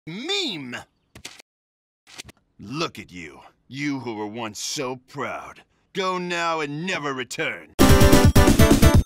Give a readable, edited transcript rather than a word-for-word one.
Meme! Look at you. You who were once so proud. Go now and never return.